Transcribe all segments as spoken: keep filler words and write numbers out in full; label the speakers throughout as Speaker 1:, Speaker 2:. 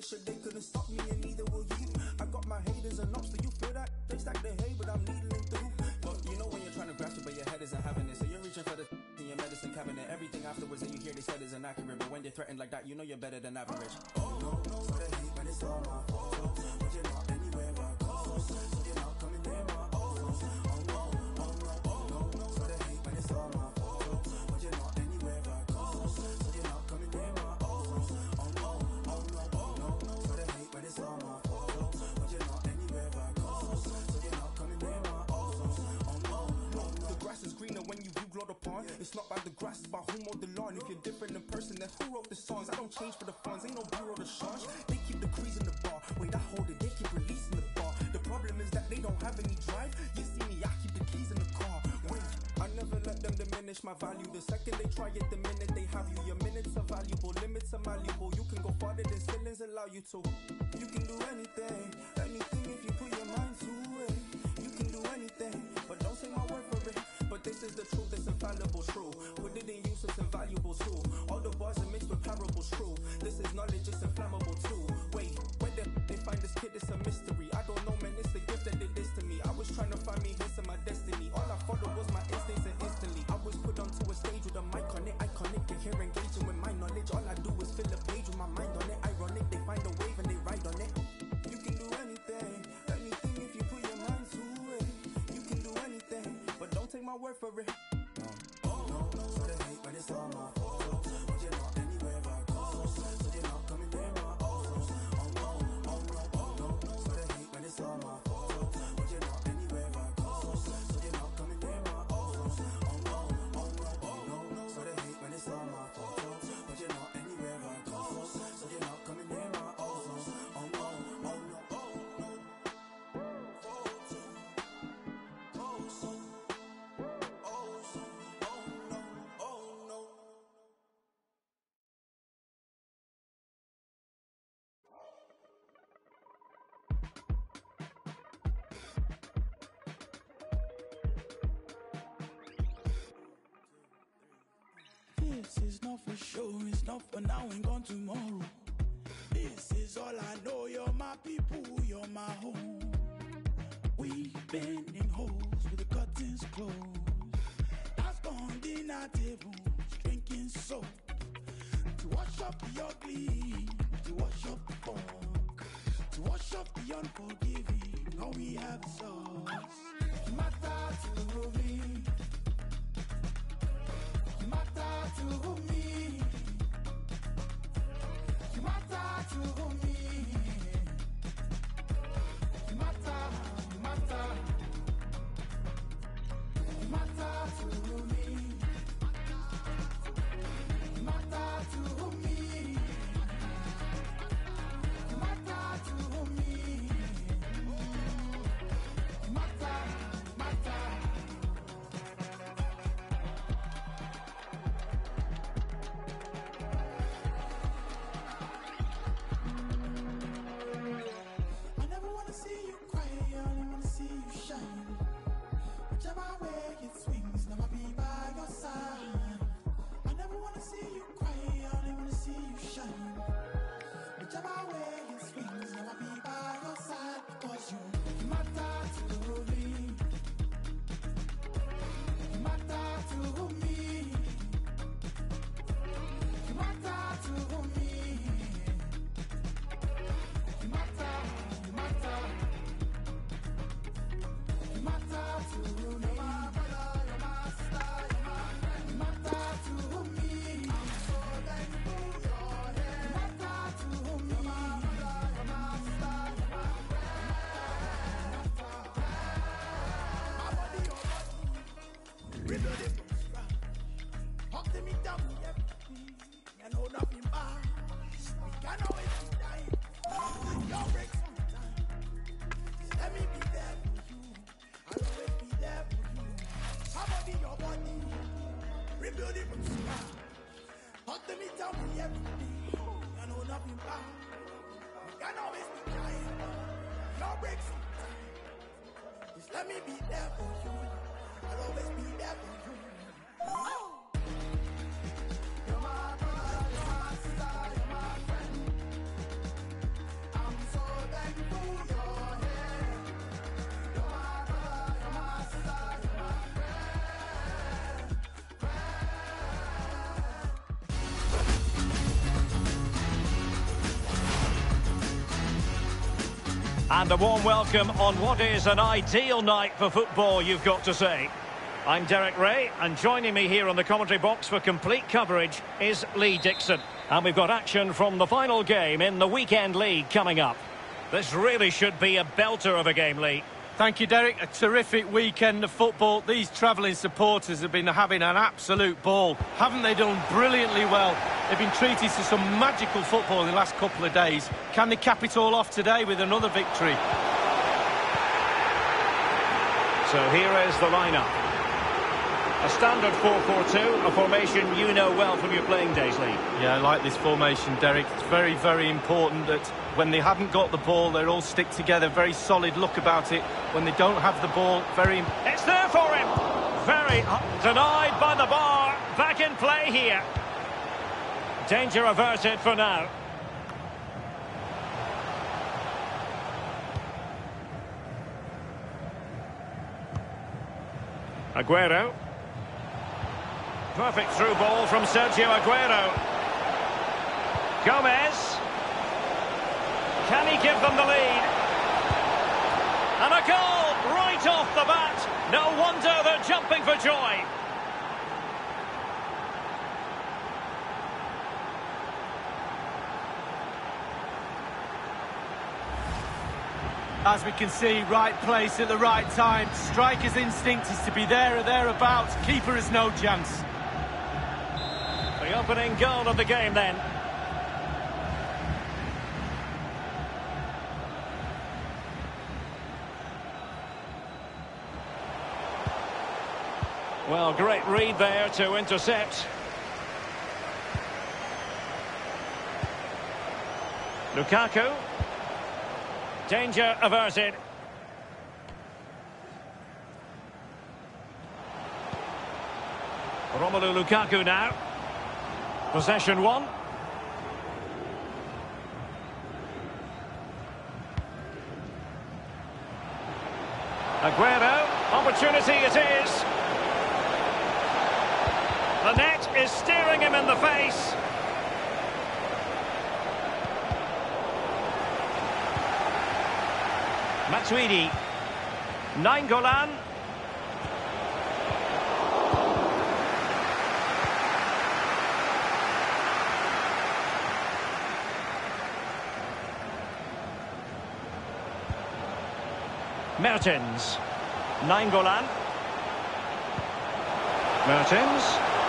Speaker 1: militia, they couldn't stop me, and neither will you. I got my haters and ops, do you feel that? They stack the hay, but I'm needling through. But you know when you're trying to grasp it, but your head isn't having it, so you're reaching for the in your medicine cabinet. Everything afterwards that you hear they said is inaccurate, but when you're threatened like that, you know you're better than average. Oh no, no, so they hate, but it's all my fault. But you're not anywhere I go, so you're not coming near my oh, oh no, oh no, oh no, no, so they hate, but it's all my fault. But you're not anywhere I go, so you're not coming near my oh, oh no, oh no, oh no, no, so they hate, but it's all my fault. But you're not anywhere I go, so you're not coming near my oh, oh no, no, the grass is greener when you view glowed upon. It's not by the grass, it's by who mowed the lawn. If you're different in person, then who wrote the songs? I don't change for the funds, ain't no bureau to charge. They keep the crease in the bar, wait, I hold it, they keep releasing the bar. The problem is that they don't have any drive. You see me, I keep the keys in the car. Wait, I never let them diminish my value. The second they try it, the minute they have you. Your minutes are valuable, limits are malleable. You can go farther than ceilings allow you to. You can do anything, anything if you put your mind to it. You can do anything, but don't take my word for it. But this is the truth, it's infallible, true. Put it in use, it's invaluable too. All the bars are mixed with parables, true. This is knowledge, it's inflammable too. Wait, where the they find this kid, it's a mystery. I don't know, man, it's the gift that did this to me. I was trying to find me hints of my destiny. All I followed was my instincts and instantly I was put onto a stage with a mic on it, iconic. And here engaging with my knowledge. All I do is fill a page with my mind on it. Ironic, they find a wave and they ride on it. You can do anything, anything if you put your mind to it. You can do anything, but don't take my word for it. No. Oh no, no, so they hate, but it's all my fault. But you're not anywhere I go, so you're not coming near my oh, oh no, oh no, oh no, no, so they hate, but it's all my fault. But you're not anywhere I go, so you're not coming near my oh, oh no, oh no, oh no, no, so they hate, but it's all my fault. But you're not anywhere I go, so you're not coming near my oh, oh no, oh no, oh no.
Speaker 2: This is not for sure, it's not for now and gone tomorrow. This is all I know, you're my people, you're my home. We've been in holes with the curtains closed. That's gone dinner tables, drinking soap. To wash up the ugly, to wash up the funk, to wash up the unforgiving, all we have is us. Matter to me, matter to me, matter to me, matter, matter, matter to me, matter to me, matter to me, matter, matter.
Speaker 3: Let me be there for you. I'll always be there for you. Oh! You're my brother, you're my sister, you're my friend.
Speaker 4: And a warm welcome on what is an ideal night for football, you've got to say. I'm Derek Ray, and joining me here on the commentary box for complete coverage is Lee Dixon. And we've got action from the final game in the Weekend League coming up. This really should be a belter of a game, Lee.
Speaker 5: Thank you, Derek. A terrific weekend of football. These travelling supporters have been having an absolute ball. Haven't they done brilliantly well? They've been treated to some magical football in the last couple of days. Can they cap it all off today with another victory?
Speaker 4: So here is the lineup. A standard four four two, a formation you know well from your playing days, Lee.
Speaker 5: Yeah, I like this formation, Derek. It's very, very important that when they haven't got the ball, they all stick together. Very solid look about it. When they don't have the ball, very...
Speaker 4: It's there for him! Very uh, denied by the bar. Back in play here. Danger averted for now. Aguero. Perfect through ball from Sergio Aguero. Gomez. Can he give them the lead? And a goal right off the bat. No wonder they're jumping for joy.
Speaker 5: As we can see, right place at the right time. Striker's instinct is to be there or thereabouts. Keeper has no chance.
Speaker 4: The opening goal of the game then. Well, great read there to intercept. Lukaku. Danger averted. Romelu Lukaku now. Possession one. Aguero. Opportunity it is. The net is staring him in the face. Matuidi. Nainggolan. Mertens. Nainggolan. Mertens.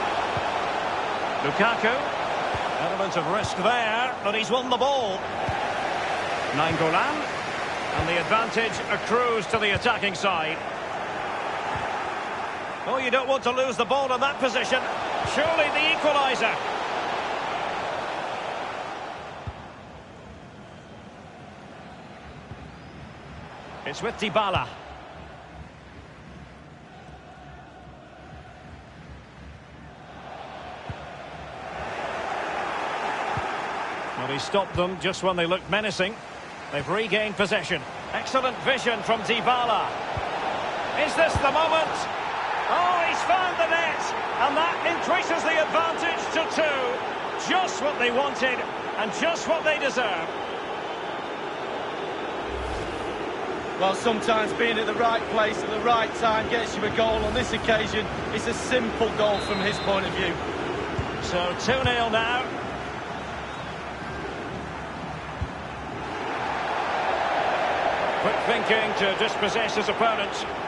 Speaker 4: Lukaku. Element of risk there, but he's won the ball. Nainggolan. And the advantage accrues to the attacking side. Oh, you don't want to lose the ball in that position. Surely the equaliser. It's with Dybala. Well, he stopped them just when they looked menacing. They've regained possession. Excellent vision from Dybala. Is this the moment? Oh, he's found the net. And that increases the advantage to two. Just what they wanted and just what they deserve.
Speaker 5: Well, sometimes being at the right place at the right time gets you a goal. On this occasion, it's a simple goal from his point of view.
Speaker 4: So two nil now. Quick thinking to dispossess his opponent.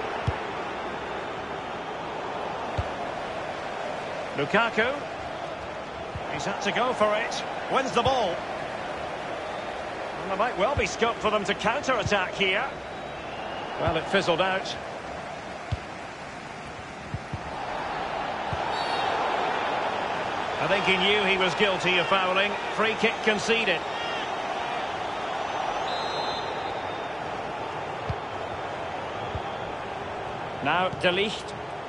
Speaker 4: Lukaku. He's had to go for it. Wins the ball. And there might well be scope for them to counter-attack here. Well, it fizzled out. I think he knew he was guilty of fouling. Free kick conceded. Now De Ligt.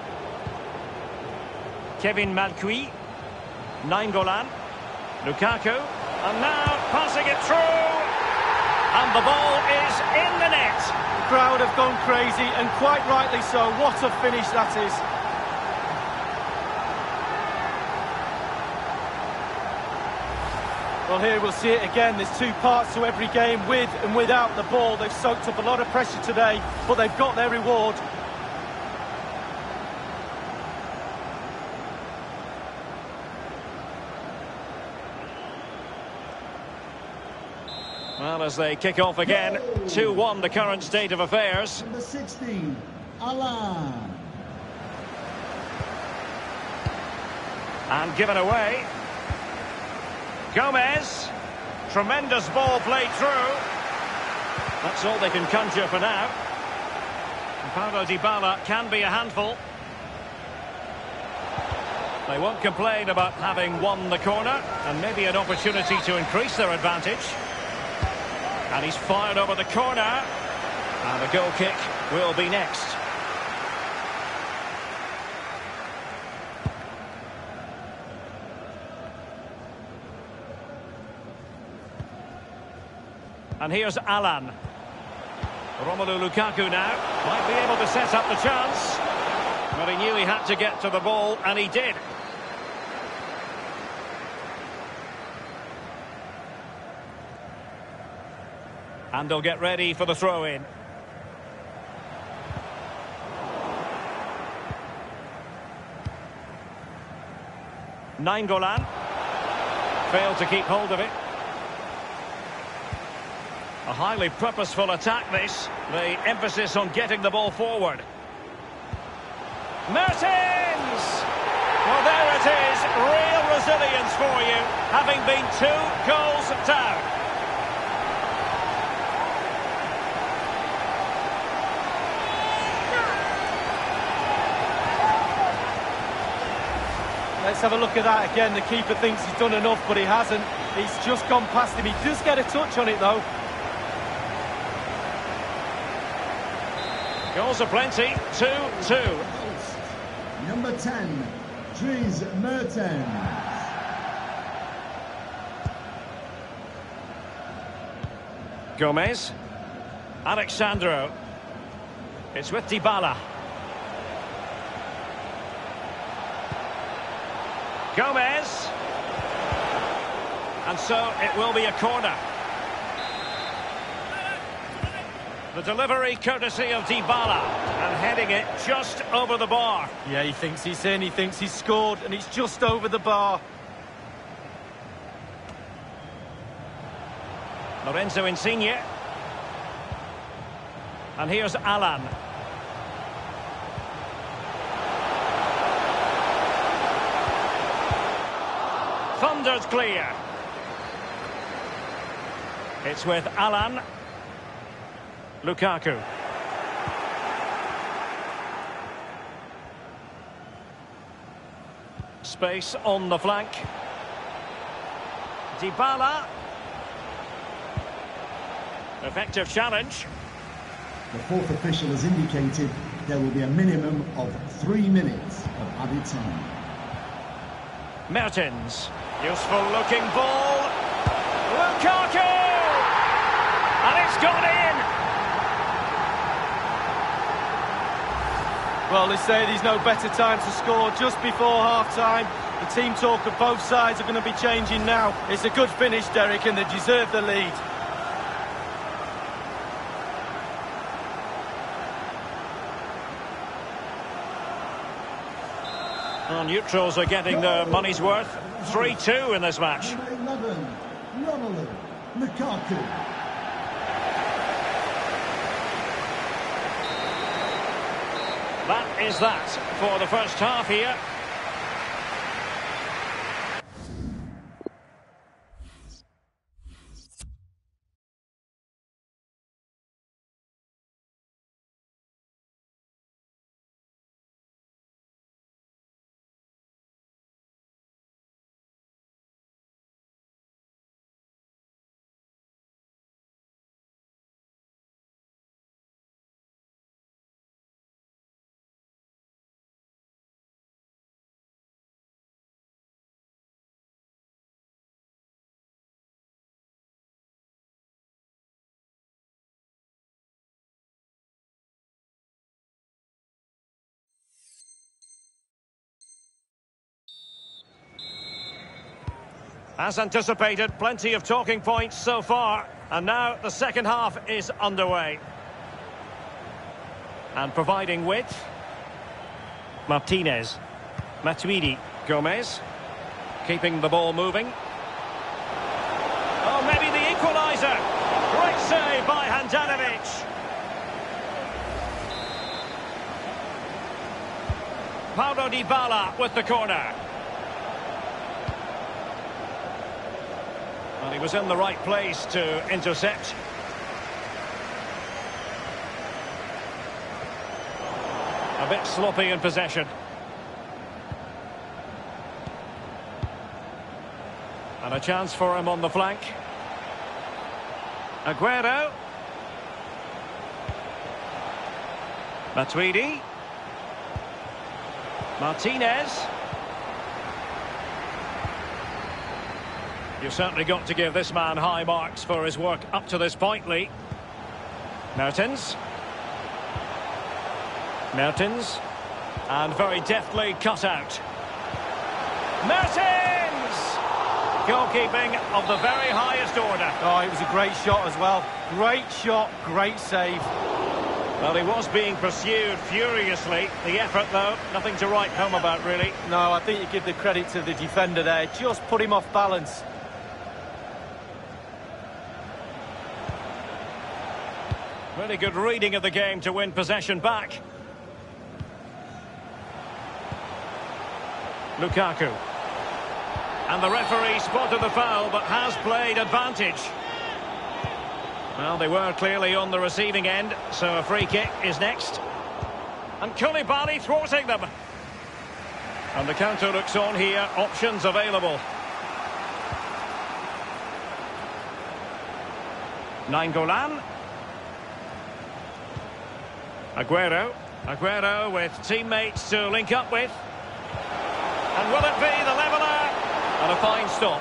Speaker 4: Kevin Malcuit. Nainggolan. Lukaku. And now passing it through. And the ball is in the net.
Speaker 5: The crowd have gone crazy, and quite rightly so. What a finish that is. Well, here we'll see it again. There's two parts to every game, with and without the ball. They've soaked up a lot of pressure today, but they've got their reward.
Speaker 4: Well, as they kick off again, two one the current state of affairs.
Speaker 6: Number sixteen, Alan.
Speaker 4: And given away. Gomez. Tremendous ball played through. That's all they can conjure for now. Paulo Dybala can be a handful. They won't complain about having won the corner, and maybe an opportunity to increase their advantage. And he's fired over the corner. And the goal kick will be next. And here's Alan. Romelu Lukaku now. Might be able to set up the chance. But he knew he had to get to the ball, and he did. And they'll get ready for the throw-in. Nainggolan. Failed to keep hold of it. A highly purposeful attack, this. The emphasis on getting the ball forward. Mertens! Well, there it is. Real resilience for you, having been two goals down.
Speaker 5: Let's have a look at that again. The keeper thinks he's done enough, but he hasn't. He's just gone past him. He does get a touch on it, though.
Speaker 4: Goals are plenty. two two.
Speaker 6: Number ten, Dries Mertens.
Speaker 4: Gomez. Alexandro. It's with Dybala. Gomez. And so it will be a corner. The delivery courtesy of Dybala, and heading it just over the bar.
Speaker 5: Yeah, he thinks he's in, he thinks he's scored, and it's just over the bar.
Speaker 4: Lorenzo Insigne. And here's Alan. Thundered clear. It's with Alan. Lukaku. Space on the flank. Dybala. Effective challenge.
Speaker 6: The fourth official has indicated there will be a minimum of three minutes of added time.
Speaker 4: Mertens. Useful looking ball. Lukaku! And it's gone in!
Speaker 5: Well, they say there's no better time to score just before half-time. The team talk of both sides are going to be changing now. It's a good finish, Derek, and they deserve the lead.
Speaker 4: Well, neutrals are getting their money's worth. three two in this match.
Speaker 6: Number eleven, Romelu Lukaku.
Speaker 4: That is that for the first half here. As anticipated, plenty of talking points so far. And now the second half is underway. And providing width. Martinez. Matuidi. Gomez. Keeping the ball moving. Oh, maybe the equaliser. Great save by Handanovic. Paulo Dybala with the corner. And he was in the right place to intercept. A bit sloppy in possession. And a chance for him on the flank. Aguero. Matuidi. Martinez. You've certainly got to give this man high marks for his work up to this point, Lee. Mertens. Mertens. And very deftly cut out. Mertens! Goalkeeping of the very highest order.
Speaker 5: Oh, it was a great shot as well. Great shot, great save.
Speaker 4: Well, he was being pursued furiously. The effort, though, nothing to write home about, really.
Speaker 5: No, I think you give the credit to the defender there. Just put him off balance.
Speaker 4: Really good reading of the game to win possession back. Lukaku. And the referee spotted the foul, but has played advantage. Well, they were clearly on the receiving end, so a free kick is next. And Koulibaly thwarting them. And the counter looks on here, options available. Nainggolan. Aguero. Aguero with teammates to link up with. And will it be the leveller? And a fine stop.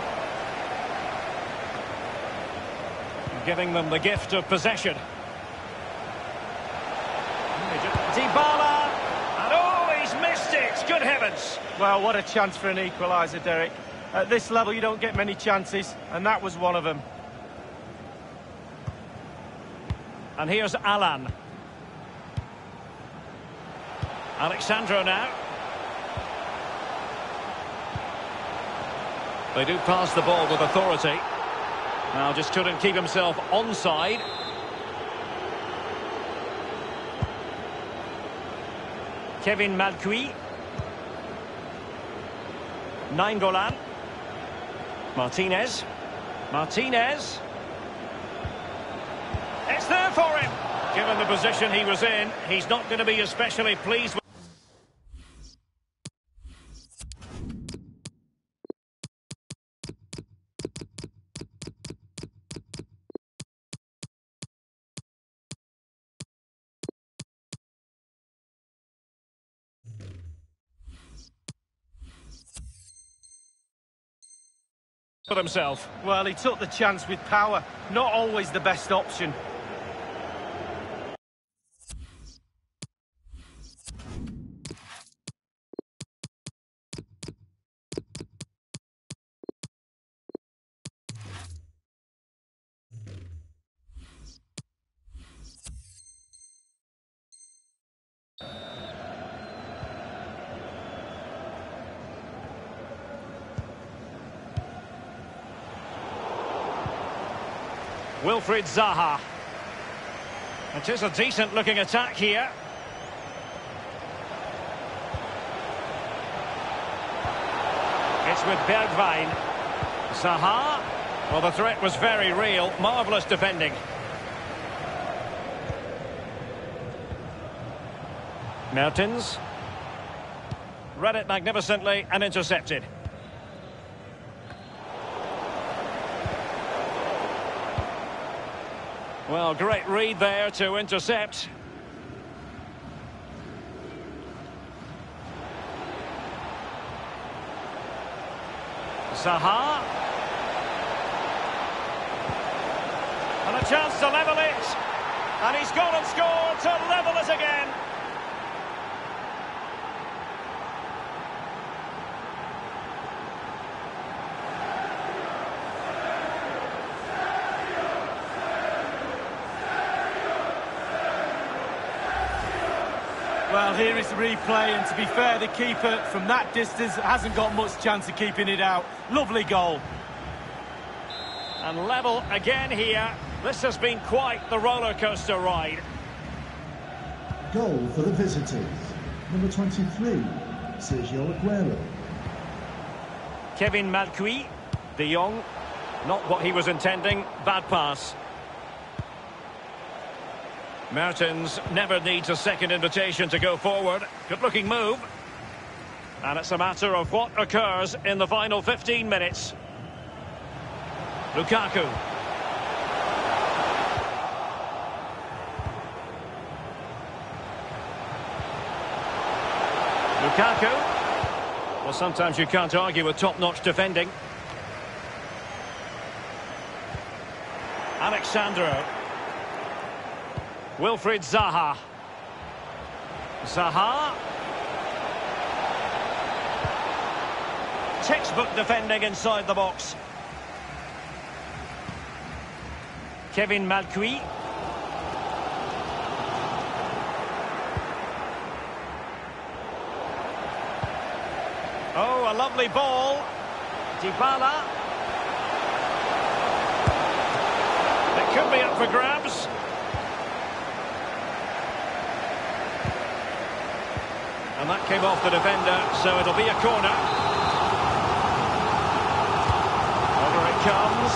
Speaker 4: Giving them the gift of possession. Dybala. And oh, he's missed it. Good heavens.
Speaker 5: Well, what a chance for an equaliser, Derek. At this level, you don't get many chances, and that was one of them.
Speaker 4: And here's Alan. Alexandro now. They do pass the ball with authority. Now just couldn't keep himself onside. Kevin Malcuit. Nainggolan. Martinez. Martinez. It's there for him. Given the position he was in, he's not going to be especially pleased with. himself.
Speaker 5: Well, he took the chance with power. Not always the best option.
Speaker 4: Wilfried Zaha. It is a decent looking attack here. It's with Bergwijn. Zaha. Well, the threat was very real. Marvellous defending. Mertens. Read it magnificently and intercepted. Well, great read there to intercept. Zaha. And a chance to level it. And he's gone and scored to level it again.
Speaker 5: Well, here is the replay, and to be fair, the keeper from that distance hasn't got much chance of keeping it out. Lovely goal.
Speaker 4: And level again here. This has been quite the roller coaster ride.
Speaker 6: Goal for the visitors. Number twenty-three, Sergio Aguero.
Speaker 4: Kevin Malcuit. De Jong. Not what he was intending. Bad pass. Mertens never needs a second invitation to go forward. Good-looking move. And it's a matter of what occurs in the final fifteen minutes. Lukaku. Lukaku. Well, sometimes you can't argue with top-notch defending. Alexandro. Wilfried Zaha. Zaha. Textbook defending inside the box. Kevin Malcuit. Oh, a lovely ball. Dybala. It could be up for grabs. And that came off the defender, so it'll be a corner. Over it comes.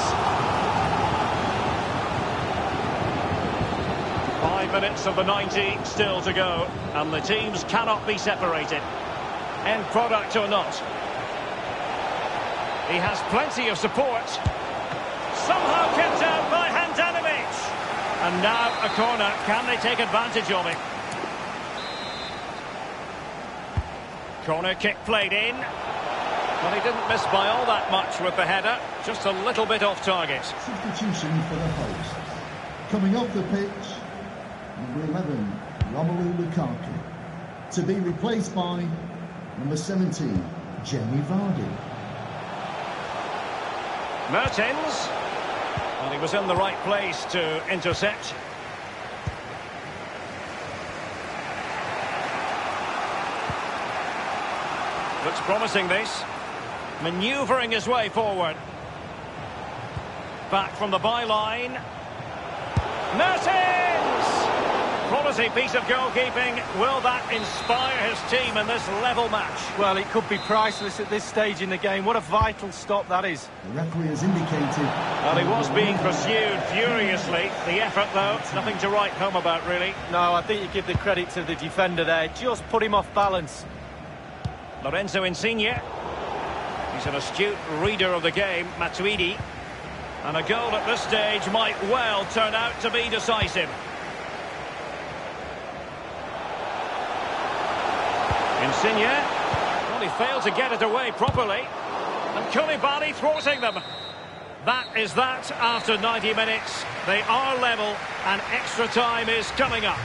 Speaker 4: Five minutes of the ninety still to go, and the teams cannot be separated. End product or not. He has plenty of support. Somehow kept out by Handanovic. And now a corner. Can they take advantage of it? Corner kick played in. Well, he didn't miss by all that much with the header. Just a little bit off target.
Speaker 6: Substitution for the hosts. Coming off the pitch, number eleven, Romelu Lukaku. To be replaced by number seventeen, Jamie Vardy.
Speaker 4: Mertens. Well, he was in the right place to intercept. Looks promising, this. Manoeuvring his way forward. Back from the byline. Mertens! Quality piece of goalkeeping. Will that inspire his team in this level match?
Speaker 5: Well, it could be priceless at this stage in the game. What a vital stop that is.
Speaker 6: The referee has indicated...
Speaker 4: Well, he was being pursued furiously. The effort, though, nothing to write home about, really.
Speaker 5: No, I think you give the credit to the defender there. Just put him off balance.
Speaker 4: Lorenzo Insigne. He's an astute reader of the game, Matuidi. And a goal at this stage might well turn out to be decisive. Insigne. Well, he failed to get it away properly. And Koulibaly thwarting them. That is that after ninety minutes. They are level and extra time is coming up.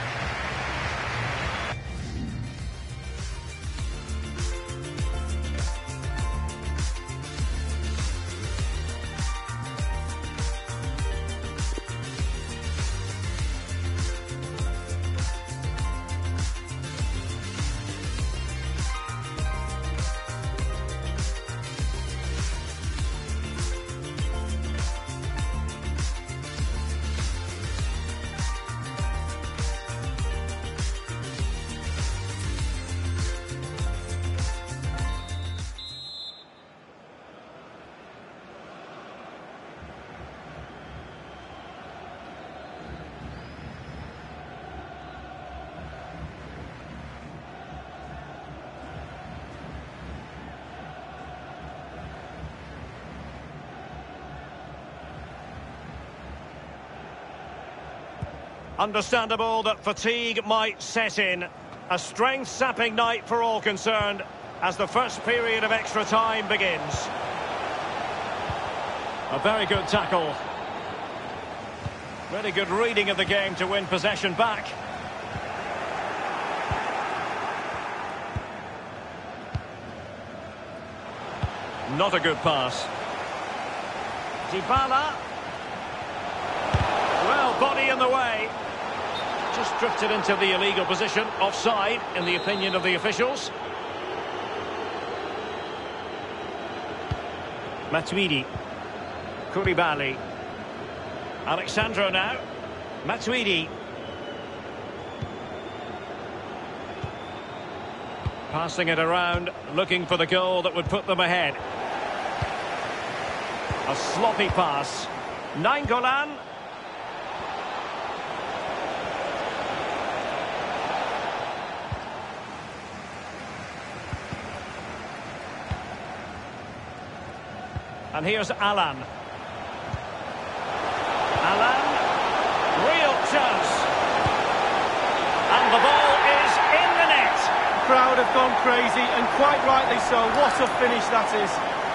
Speaker 4: Understandable that fatigue might set in. A strength-sapping night for all concerned as the first period of extra time begins. A very good tackle. Really good reading of the game to win possession back. Not a good pass. Dybala. Well, body in the way. Just drifted into the illegal position, offside, in the opinion of the officials. Matuidi. Koulibaly. Alexandro now. Matuidi. Passing it around, looking for the goal that would put them ahead. A sloppy pass. Nainggolan. And here's Alan. Alan. Real chance. And the ball is in the net.
Speaker 5: The crowd have gone crazy, and quite rightly so. What a finish that is.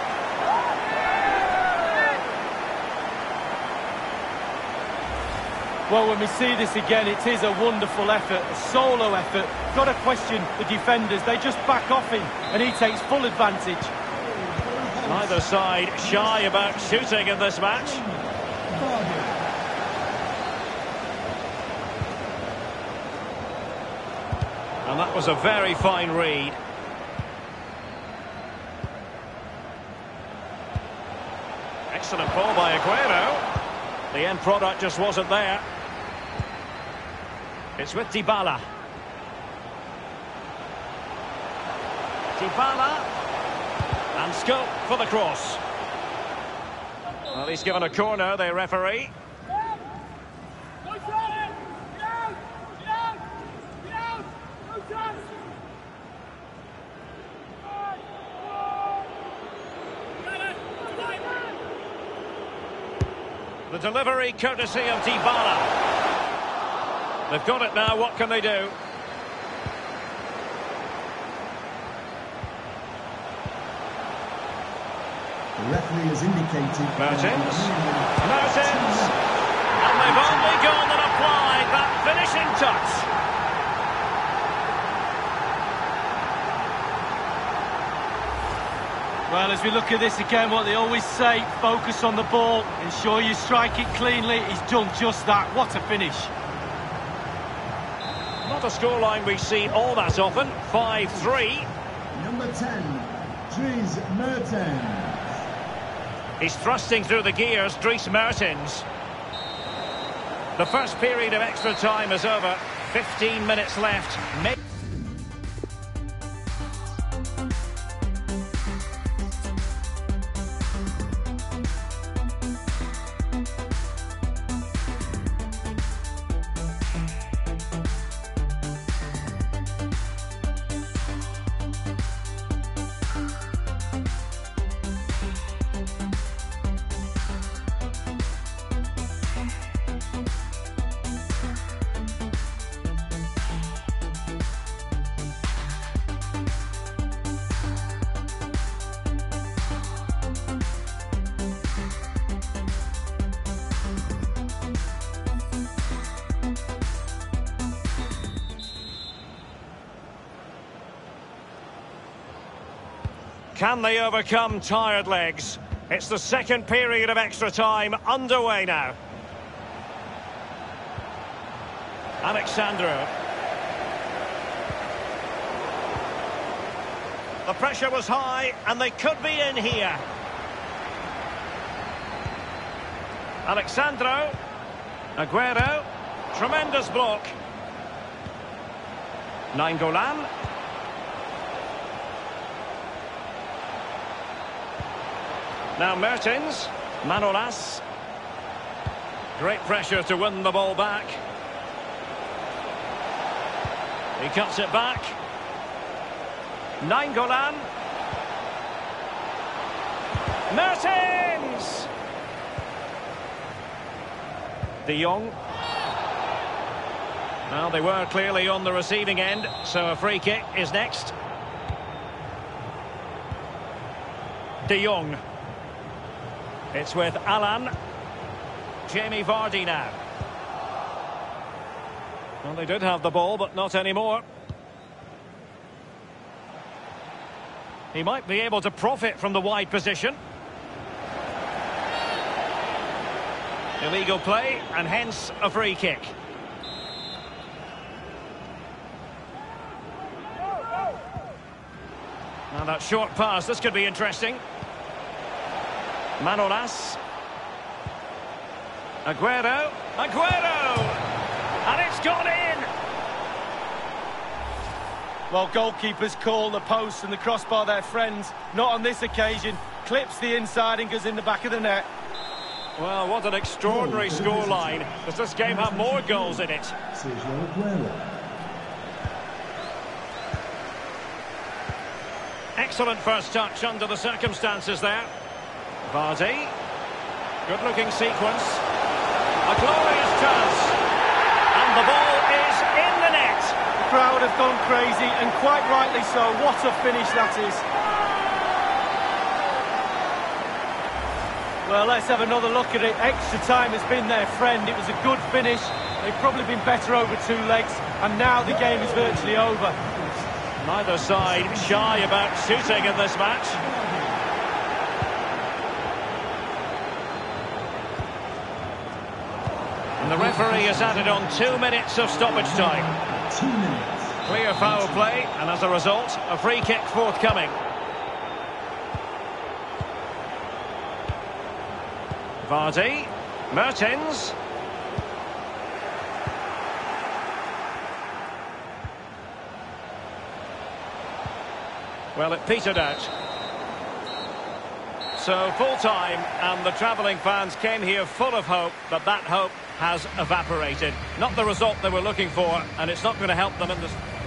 Speaker 5: Well, when we see this again, it is a wonderful effort, a solo effort. Got to question the defenders. They just back off him, and he takes full advantage.
Speaker 4: Neither side shy about shooting in this match. And that was a very fine read. Excellent ball by Aguero. The end product just wasn't there. It's with Dybala. Dybala. And scope for the cross. Well, he's given a corner, the referee. The delivery courtesy of Dybala. They've got it now, what can they do?
Speaker 6: The referee has indicated...
Speaker 4: Mertens. Mertens. And they've only gone and applied that finishing touch.
Speaker 5: Well, as we look at this again, what they always say, focus on the ball, ensure you strike it cleanly. He's done just that. What a finish.
Speaker 4: Not a scoreline we see all that often. five three.
Speaker 6: Number ten, Dries Mertens.
Speaker 4: He's thrusting through the gears, Dries Mertens. The first period of extra time is over. fifteen minutes left. May Can they overcome tired legs? It's the second period of extra time underway now. Alexandro. The pressure was high and they could be in here. Alexandro. Aguero. Tremendous block. Nainggolan. Now Mertens, Manolas. Great pressure to win the ball back. He cuts it back. Nainggolan. Mertens! De Jong. Well, they were clearly on the receiving end, so a free kick is next. De Jong. It's with Alan. Jamie Vardy now. Well, they did have the ball, but not anymore. He might be able to profit from the wide position. Illegal play, and hence a free kick. And that short pass, this could be interesting. Manolas. Aguero. Aguero! And it's gone in!
Speaker 5: Well, goalkeepers call the post and the crossbar their friends. Not on this occasion. Clips the inside and goes in the back of the net.
Speaker 4: Well, what an extraordinary scoreline. Does this game have more goals in it?
Speaker 6: Sergio Aguero.
Speaker 4: Excellent first touch under the circumstances there. Vardy. Good-looking sequence. A glorious chance. And the ball is in the net.
Speaker 5: The crowd have gone crazy, and quite rightly so. What a finish that is. Well, let's have another look at it. Extra time has been their friend. It was a good finish. They've probably been better over two legs, and now the game is virtually over.
Speaker 4: Neither side shy about shooting in this match. And the referee has added on two minutes of stoppage time.
Speaker 6: Two minutes.
Speaker 4: Clear foul play, and as a result, a free kick forthcoming. Vardy. Mertens. Well, it petered out. So, full-time, and the travelling fans came here full of hope, but that hope has evaporated. Not the result they were looking for, and it's not going to help them in this...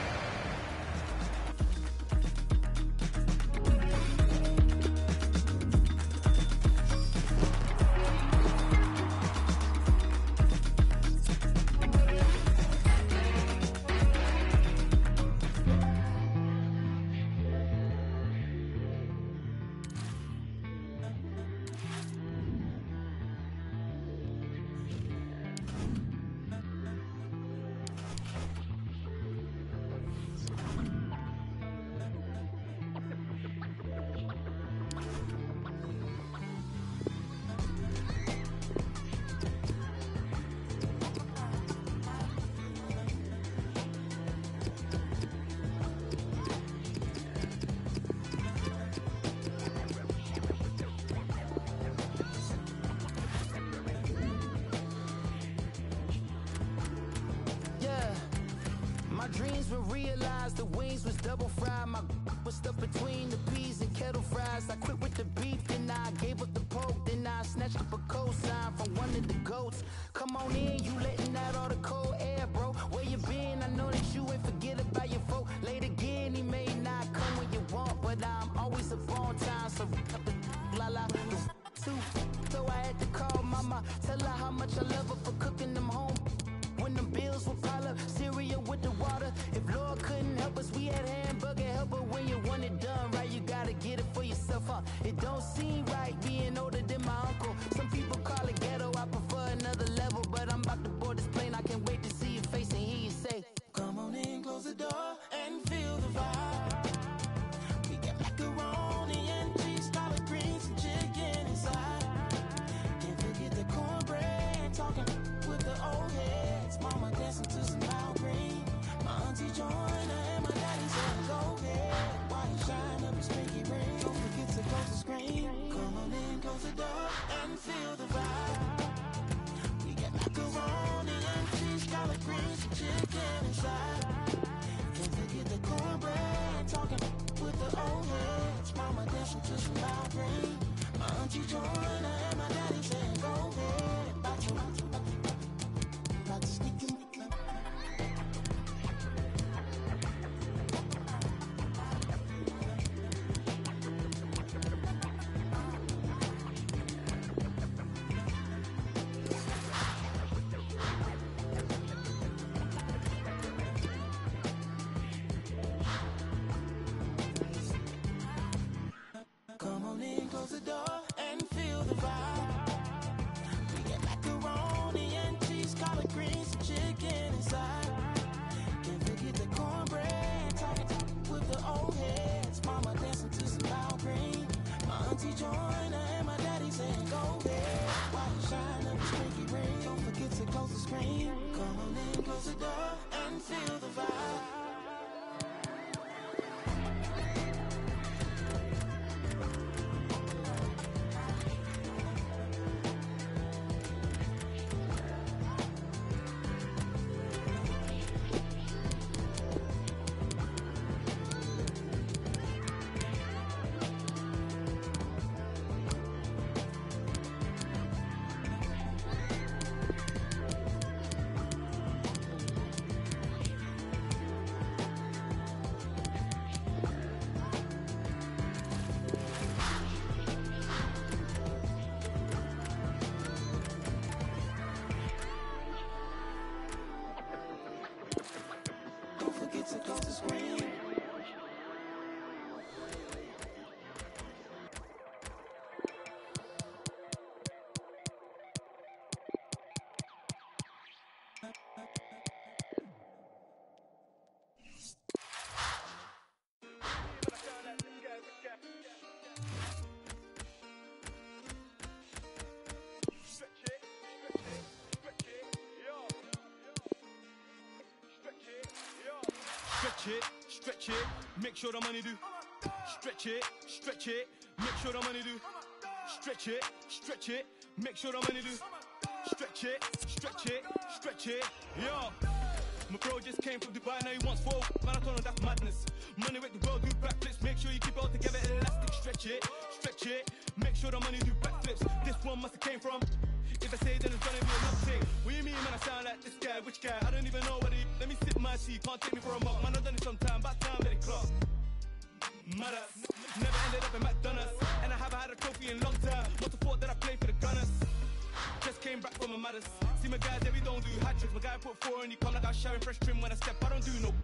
Speaker 7: My dreams were realized, the wings was double fried. My was stuck between the peas and kettle fries. I quit with the beef, then I gave up the pork. Then I snatched up a cosign from one of the goats. Come on in, you letting out all the cold air, bro. Where you been? I know that you ain't forget about your folk. Late again, he may not come when you want, but I'm always up on time. So la la, too. So I had to call mama, tell her how much I love her for cooking them home. When them bills will pile up, cereal with the water. If Lord couldn't help us, we had hamburger helper. When you want it done right, you gotta get it for yourself, huh? It don't seem right being older than my uncle. Some people call it ghetto, I prefer another level. But I'm about to board this plane, I can't wait to see your face and hear you say,
Speaker 2: come on in, close the door and feel the vibe. We got macaroni and cheese, collard greens and chicken inside. Can't forget the cornbread, talking with the old heads. Mama dancing to some loud green. My auntie joined her and my daddy said, go ahead. While you shine up a spanky ring, don't forget to close the screen. Come on in, close the door and feel the vibe. We got macaroni and cheese, collard greens and chicken inside. Can't forget the cornbread, talking with the old heads. Mama dancing to some loud green. My auntie joined her and my daddy said, go ahead. About to, about to, about to sneak in. Come on in, close the door and feel the vibe. We got macaroni and cheese, collard greens and chicken inside. Can't forget the cornbread, talking with the old heads. Mama dancing to some loud green. My auntie joined her and my daddy saying, go ahead. While you shine up a spanky ring, don't forget to close the screen. Come on in, close the door and feel the vibe.
Speaker 8: stretch it, stretch it, make sure the money do. Stretch it, stretch it, make sure the money do. Stretch it, stretch it, make sure the money do. Stretch it, stretch it, stretch it, yo. My bro just came from Dubai, now he wants four. Man, I told him that's madness. Money with the world, do backflips. Make sure you keep it all together, elastic. Stretch it, stretch it. Make sure the money do backflips. This one must have came from. If I say then it's gonna be a long thing. What do you mean, man? I sound like this guy. Which guy? I don't even know what he. Let me sip my tea. Can't take me for a mug. Man, I've done it sometime. Back time, let it clock. Mad ass. Never ended up in McDonald's. And I haven't had a trophy in a long time. Must have thought that I played for the Gunners. Just came back from a matters. See my guys, we don't do hat tricks. My guy put four and he come like I was sharing fresh trim when I step. I don't do no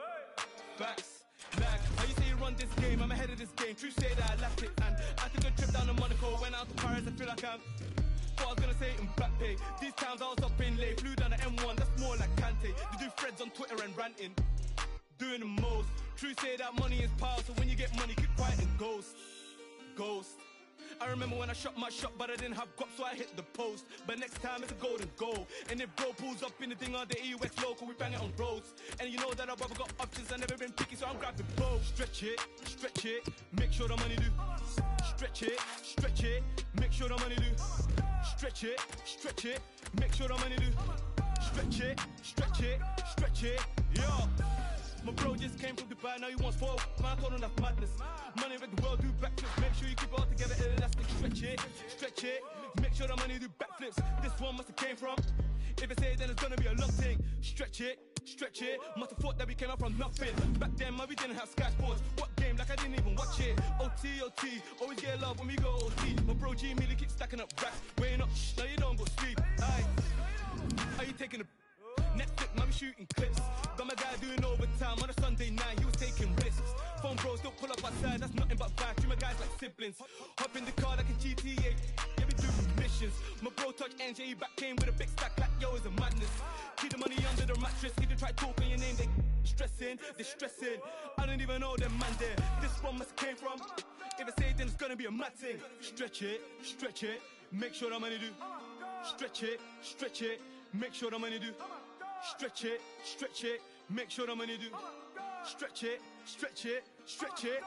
Speaker 8: backs. Like, how you say you run this game? I'm ahead of this game. True say that I lacked it. And I took a trip down to Monaco. Went out to Paris, I feel like I'm. What I was gonna say in back pay. These times I was up in late. Flew down the M one, that's more like Kante. They do threads on Twitter and ranting. Doing the most. True say that money is power. So when you get money, keep quiet and ghost. Ghost. I remember when I shot my shot, but I didn't have guap, so I hit the post. But next time it's a golden goal. And if bro pulls up in the thing on the E U X local, we bang it on roads. And you know that I've got options, I've never been picky, so I'm grabbing both. Stretch it, stretch it, make sure the money do. Stretch it, stretch it, make sure the money do. Stretch it, stretch it, make sure the money do. Stretch it, stretch it, stretch it, yo. My bro just came from Dubai, now he wants four. Man, I told him that's madness. Money with the world, do backflips. Make sure you keep it all together, elastic. Stretch it, stretch it. Make sure the money do backflips. This one must have came from. If I say it, then it's gonna be a long thing. Stretch it, stretch it. Must have thought that we came up from nothing. Back then, man, we didn't have Sky Sports. What game? Like I didn't even watch it. O T, O T. Always get love when we go O T. My bro G Millie keeps stacking up racks. Weighing up, shh, now you don't go sleep. Aye. Are you taking a Netflix, man, we shooting clips. Got my guy doing overtime on a Sunday night, he was taking risks. Phone bros don't pull up outside, that's nothing but bad. Treat my guys like siblings. Hop in the car like a G T A, yeah, we do missions. My bro touch N J, he back came with a big stack like yo, it's a madness. Keep the money under the mattress, if you try talking your name, they stressing, they stressing. I don't even know them man there, this one must came from. If I say it, then it's gonna be a mad thing. Stretch it, stretch it, make sure the money do. Stretch it, stretch it, make sure the money do. Stretch it, stretch it, make sure the money do. Stretch it, stretch it, stretch it.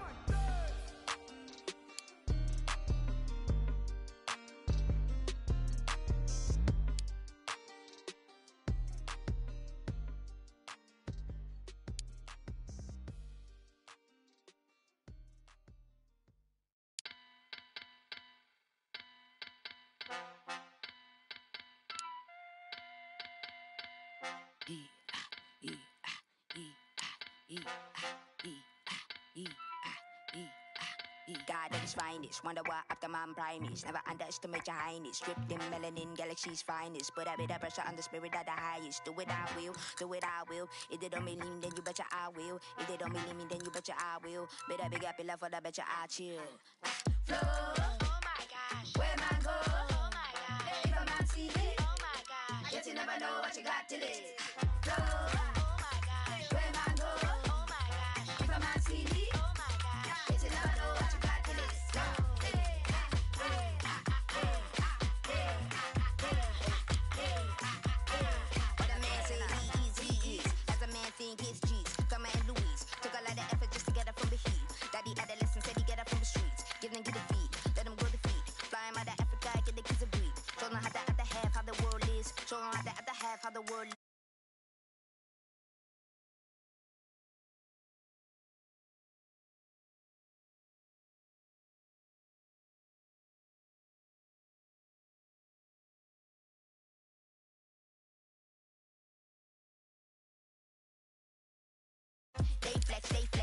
Speaker 9: God at his finest, wonder what after man prime is. Never underestimate your highness. Stripped in melanin, galaxy's finest. Put up with the pressure and the spirit of the highest. Do it I will, do it I will. If they don't believe me, then you betcha I will. If they don't believe me, then you betcha I will. Better big up your love for the betcha I chill. Flow, oh my gosh. Where man go, oh my gosh. If a man see it, oh my gosh. Yet you never know what you got till it. Flow, oh my gosh. Where man go, oh my gosh. If a man see it, oh my gosh. Yet you never know what you got till it. What a man say he is, he is. As a man think it's G's. Come and Louise. Took a lot of effort just to get up from the heat. Daddy adolescent said he get up from the streets. Give them get the feet, let them go the feet. Fly him out of Africa, get the kids a breed. Show them how the other half, how the world is. Show them how the other half, how the world is. They flex, they flex.